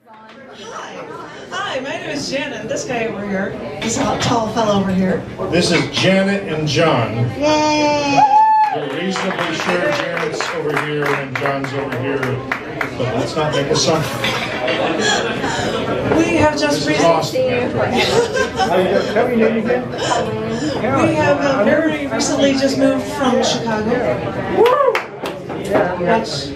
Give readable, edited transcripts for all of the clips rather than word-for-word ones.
Hi, my name is Janet. This guy over here, this tall fellow over here. This is Janet and John. Yay! We're reasonably sure Janet's over here and John's over here, but let's not make assumptions. We have just recently. We have very recently just moved from Chicago. Which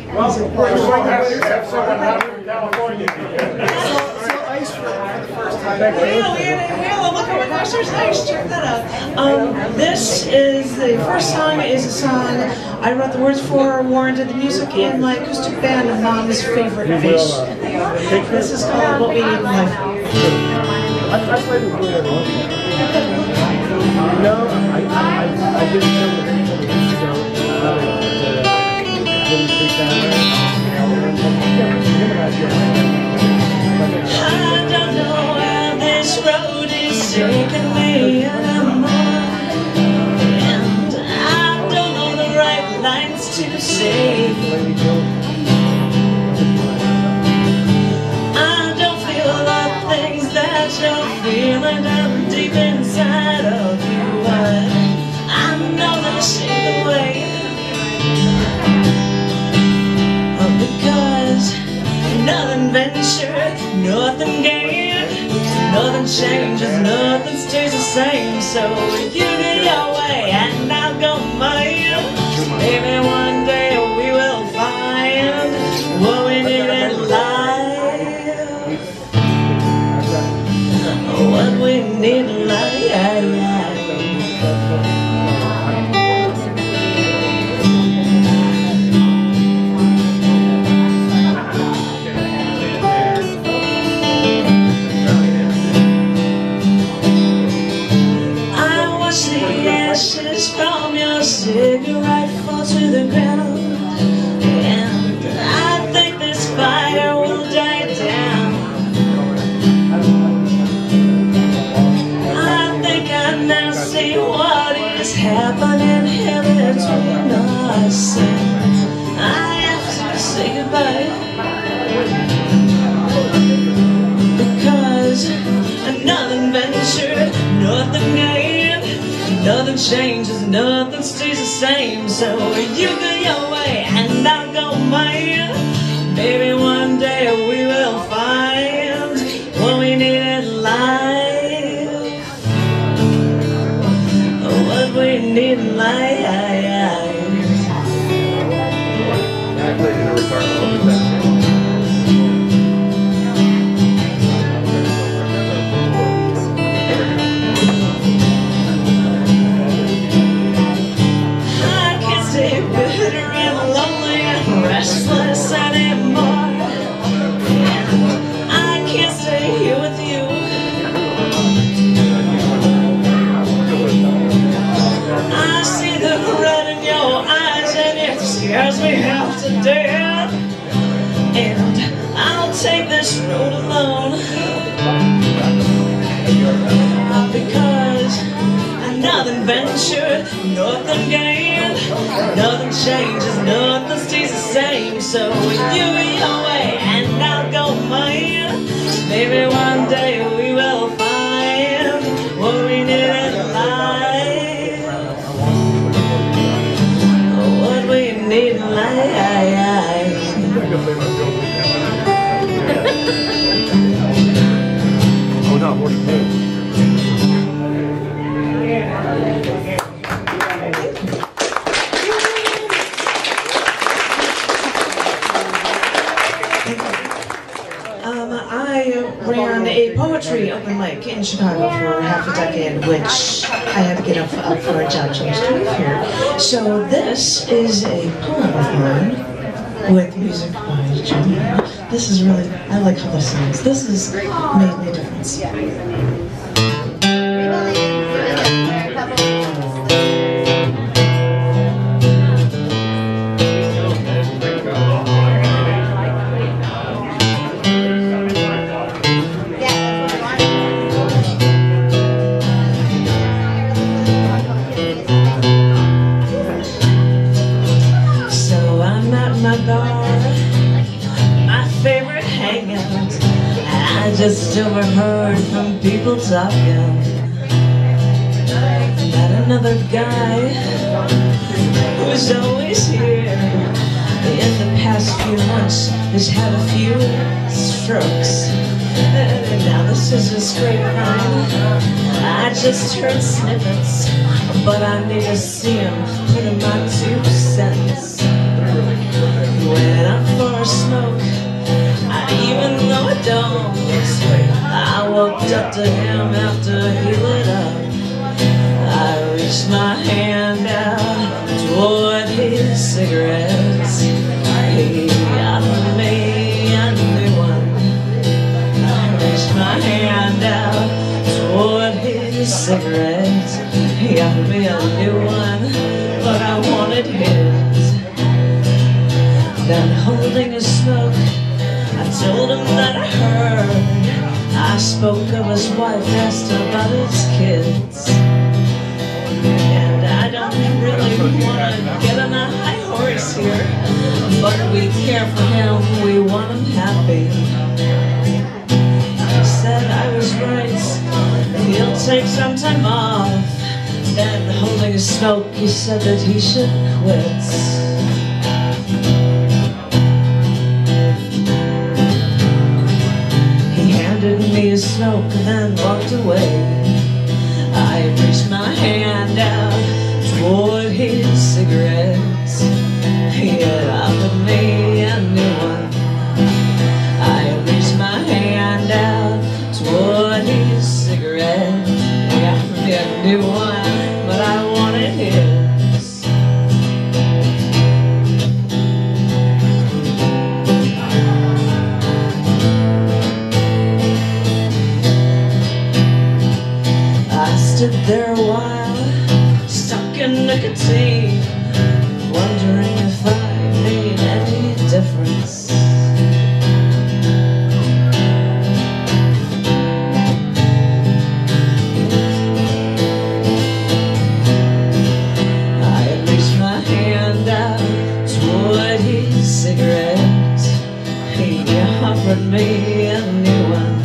look, oh my gosh, there's ice. Check that out. This is the first song is a song I wrote the words for, Warren did the music in my acoustic band of Mom's favorite fish. This is called What We Need in Life. No, I didn't know a couple weeks ago. I don't know where this road is taking me anymore, and I don't know the right lines to say. I don't feel the things that you're feeling down deep inside of you. I know this ain't the way, because nothing ventured, nothing gained, nothing changes, nothing stays the same. So you go your way and I'll go mine. Maybe one day we will find what we need in life, what we need in life. From your cigarette fall to the ground, and I think this fire will die down. I think I now see what is happening here between us, and I have to say goodbye, because nothing ventured, nothing gained, nothing changes, nothing stays the same. So you go your way and I'll go mine. Maybe one day we will find what we need in life, what we need in life. Restless anymore, and I can't stay here with you. I see the red in your eyes and it scares me half to death, and I'll take this road alone, because nothing ventured, nothing gained, nothing changes, nothing stays the same. So you go your way and I'll go mine. Maybe one day we will find what we need in life, what we need in life. Oh no, what do you do? I ran a poetry open mic in Chicago for half a decade, which I had to get up for a job change to move here. So this is a poem of mine with music by John. This is really, I like how this sounds. This has made me a difference. So I'm at my bar, my favorite hangout. just overheard from people talking about another guy who was always here. In the past few months has had a few strokes, and now this is a straight line. I just heard snippets, but I need to see him put in my 2 cents. Went out for a smoke, even though I don't. I walked up to him after he lit up. I reached my hand out toward his cigarettes. He offered me a new one. I reached my hand out toward his cigarettes. He offered me a new one, but I wanted his. Then holding a smoke, I told him that I heard. I spoke of his wife, asked about his kids. And I don't really want to get on a high horse here, but we care for him, we want him happy. He said I was right, he'll take some time off. Then holding a smoke, he said that he should quit. Me a smoke and then walked away. I reached my hand out toward his cigarettes. He had offered me a new one. I reached my hand out toward his cigarette. He offered me a new one, but I wanted his. Stood there a while, stuck in nicotine, wondering if I made any difference. I reached my hand out toward his cigarette. He offered me a new one.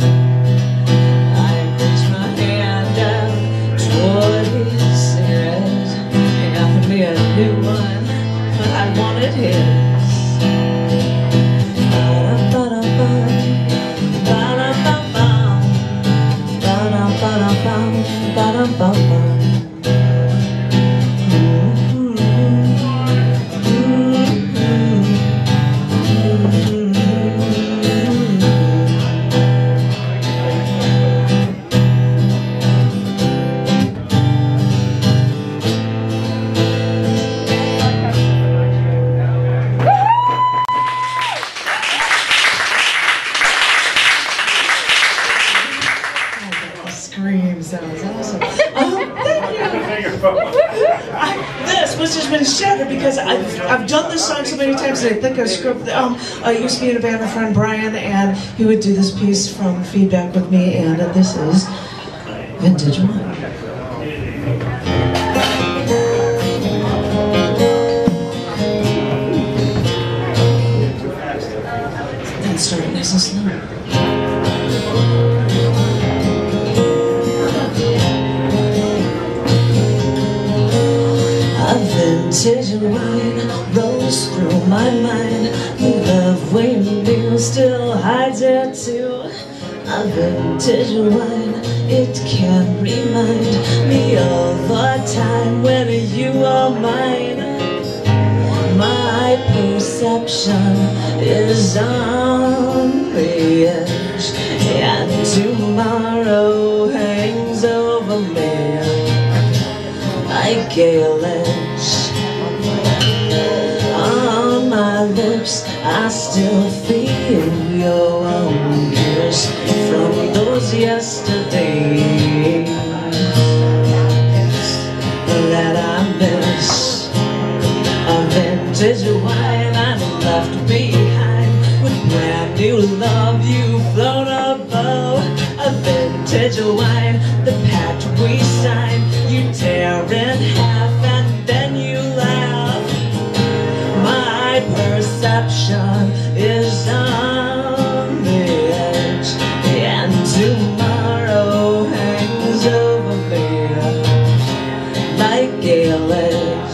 A new one, but I wanted his. Ba-da-ba-da-bum, ba-da-bum-bum, ba-da-ba-da-bum, ba-da-bum-bum. That was awesome. Thank you. This was just been shattered because I've done this song so many times and I think I screwed up. I used to be in a band with friend Brian, and he would do this piece from Feedback with me, and this is Vintage One. Then start nice and slow. Vintage wine rolls through my mind. The love waiting deal still hides it too. A vintage wine, it can remind me of a time when you are mine. My perception is on the edge, and tomorrow hangs over me like a ledge. On my lips, I still feel your own kiss from those yesterdays that I miss. A vintage wine I left behind, with brand new love you've flown above. A vintage wine, the pact we signed, you tear in half and then you laugh. My perception is on the edge, and Gales.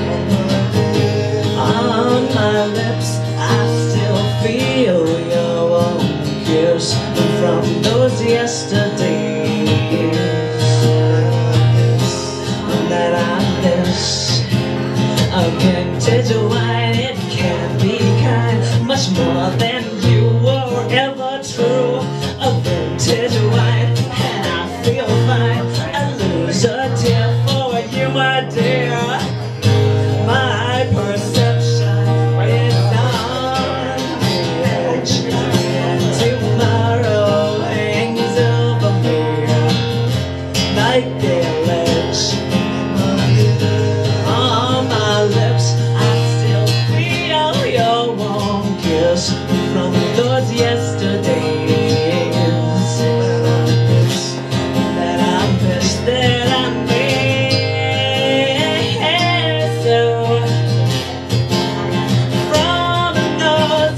On my lips I still feel your warm kiss from those yesterdays that I miss. A vintage wine, it can be kind, much more than you were ever true. A vintage wine, and I feel fine. I lose a tear for you, my dear. My perception is on the edge, and tomorrow hangs over me like the ledge. On my lips I still feel your warm kiss from those yesterdays that I miss, that I miss. So from those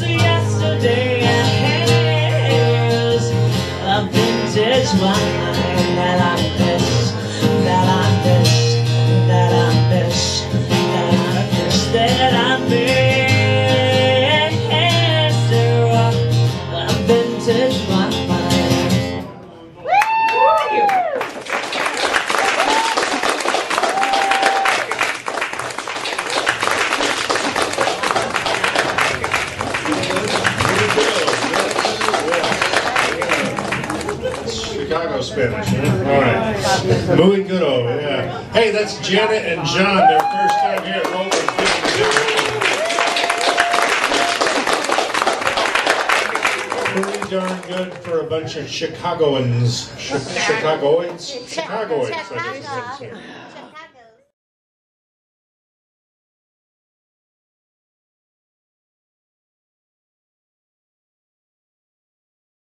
yesterdays, a vintage wine that I miss, that I miss, that I miss, that I miss, that I miss. So a vintage wine. Chicago Spanish, huh? All right. Muy goodo, yeah. Hey, that's Janet and John, their first time here at Rover. Pretty darn good for a bunch of Chicagoans. Chicagoids? Chicagoids, I guess you could say.